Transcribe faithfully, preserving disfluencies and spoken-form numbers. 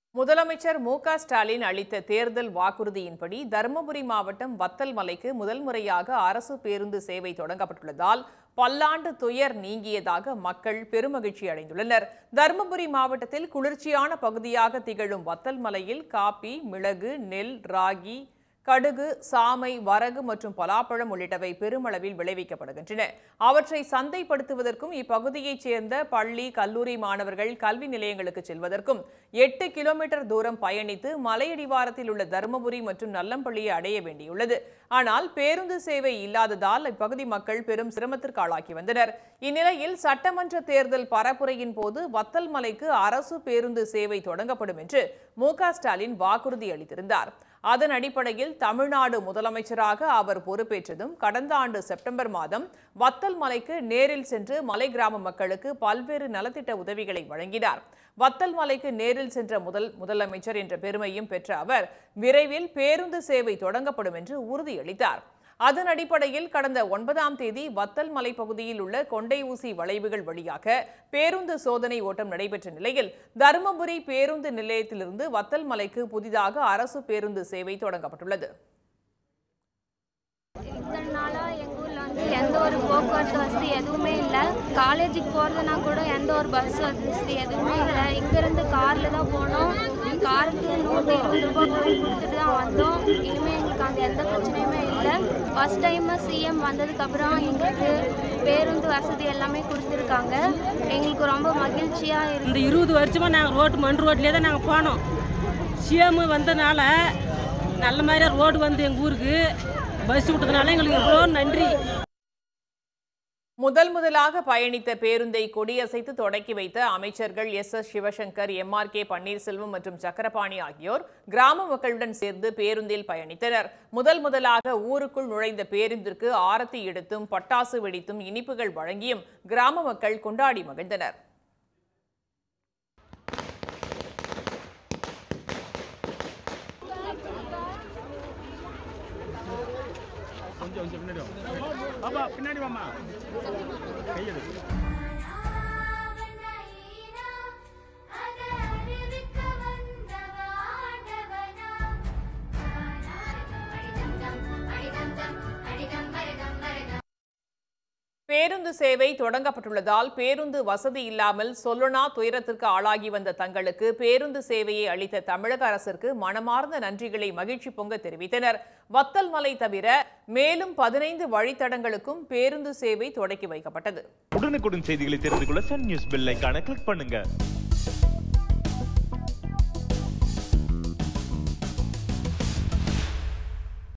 முதலமைச்சர் மு க ஸ்டாலின் அளித்த தேர்தல் வாக்குறுதியின்படி தருமபுரி மாவட்டம் வத்தல் மலைக்கு முதல் முறையாக அரசு பேருந்து சேவை தொடங்கப்பட்டுள்ளதால் பல்லாண்டு துயர் நீங்கியதாக மக்கள் பெருமகிழ்ச்சி அடைந்துள்ளனர். தருமபுரி மாவட்டத்தில் குளிர்ச்சியான பகுதியாக திகழும் வத்தல் மலையில் காபி, மிளகு, நெல், ராகி, கடுகு, சாமை, வரகு மற்றும் பலாப்பழம் உள்ளிட்டவை பெருமளவில் விளைவிக்கப்படுகின்றன. அவற்றை சந்தைப்படுத்துவதற்கும் இப்பகுதியைச் சேர்ந்த பள்ளி, கல்லூரி மாணவர்கள் கல்வி நிலையங்களுக்கு செல்வதற்கும் எட்டு கிலோமீட்டர் தூரம் பயணித்து மலையடிவாரத்தில் உள்ள தருமபுரி மற்றும் நல்லம்பள்ளியை அடைய வேண்டியுள்ளது. ஆனால் பேருந்து சேவை இல்லாததால் இப்பகுதி மக்கள் பெரும் சிரமத்திற்கு ஆளாக்கி வந்தனர். இந்நிலையில் சட்டமன்ற தேர்தல் பரப்புரையின் போது வத்தல் மலைக்கு அரசு பேருந்து சேவை தொடங்கப்படும் என்று மு க ஸ்டாலின் வாக்குறுதி அளித்திருந்தார். அதன் அடிப்படையில் தமிழ்நாடு முதலமைச்சராக அவர் பொறுப்பேற்றதும் கடந்த ஆண்டு செப்டம்பர் மாதம் வத்தல் மலைக்கு நேரில் சென்று மலை கிராம மக்களுக்கு பல்வேறு நலத்திட்ட உதவிகளை வழங்கினார். வத்தல் மலைக்கு நேரில் சென்ற முதல் முதலமைச்சர் என்ற பெருமையும் பெற்ற அவர் விரைவில் பேருந்து சேவை தொடங்கப்படும் என்று உறுதியளித்தார். அதன் அடிப்படையில் கடந்த ஒன்பதாம் தேதி வத்தல் மலை பகுதியில் உள்ள கொண்டை ஊசி வளைவுகள் வழியாக பேருந்து சோதனை ஓட்டம் நடைபெற்ற நிலையில் தருமபுரி பேருந்து நிலையத்திலிருந்து வத்தல் மலைக்கு புதிதாக அரசு பேருந்து சேவை தொடங்கப்பட்டுள்ளது. எந்த ஒரு போக்குவரத்து வசதி எதுவுமே இல்லை. காலேஜுக்கு போகிறதுனா கூட எந்த ஒரு பஸ் வசதி எதுவுமே இல்லை. இங்கேருந்து காரில் தான் போனோம். காருக்கு நூற்றி இருபது ரூபாய் கொடுத்துட்டு தான் வந்தோம். இனிமேல் எங்களுக்கு அந்த எந்த பிரச்சனையுமே இல்லை. ஃபஸ்ட் டைம் சிஎம் வந்ததுக்கப்புறம் எங்களுக்கு பேருந்து வசதி எல்லாமே கொடுத்துருக்காங்க. எங்களுக்கு ரொம்ப மகிழ்ச்சியாக இருக்குது. இந்த இருபது வருஷமாக நாங்கள் ரோட்டு மண் ரோட்லேயே தான் நாங்கள் போனோம். சிஎம் வந்ததுனால நல்ல மாதிரியாக ரோடு வந்து எங்கள் ஊருக்கு பஸ் விட்டதுனால எங்களுக்கு எவ்வளோ நன்றி. முதல் முதலாக பயணித்த பேருந்தை கொடியசைத்து தொடக்கி வைத்த அமைச்சர்கள் S S Sivasankar, M R K Panneerselvam மற்றும் சக்கரபாணி ஆகியோர் கிராம மக்களுடன் சேர்ந்து பேருந்தில் பயணித்தனர். முதல் முதலாக ஊருக்குள் நுழைந்த பேருந்திற்கு ஆரத்தி எடுத்தும் பட்டாசு வெடித்தும் இனிப்புகள் வழங்கியும் கிராம மக்கள் கொண்டாடி மகிழ்ந்தனர். பின்னாடி வாமா. பேருந்து சேவை தொடங்கப்பட்டுள்ளதால் பேருந்து வசதி இல்லாமல் சொல்லனா துயரத்திற்கு ஆளாகி வந்த தங்களுக்கு பேருந்து சேவையை அளித்த தமிழக அரசிற்கு மனமார்ந்த நன்றிகளை மகிழ்ச்சி பொங்க தெரிவித்தனர். வத்தல் மலை தவிர மேலும் பதினைந்து வழித்தடங்களுக்கும் பேருந்து சேவை தொடக்கி வைக்கப்பட்டது. உடனுக்குடன் செய்திகளை தெரிந்து கொள்ள சன் நியூஸ் பெல் ஐகானை கிளிக் பண்ணுங்க.